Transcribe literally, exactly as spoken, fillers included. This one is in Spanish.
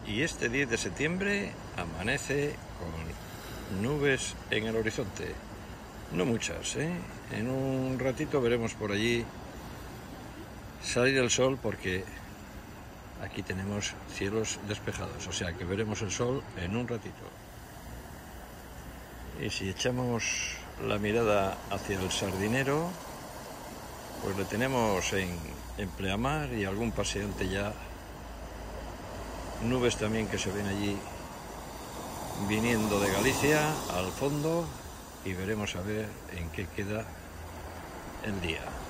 Y este diez de septiembre amanece con nubes en el horizonte. No muchas, ¿eh? En un ratito veremos por allí salir el sol, porque aquí tenemos cielos despejados, o sea que veremos el sol en un ratito. Y si echamos la mirada hacia el Sardinero, pues le tenemos en, en pleamar y algún paseante ya. Nubes también que se ven allí viniendo de Galicia al fondo, y veremos a ver en qué queda el día.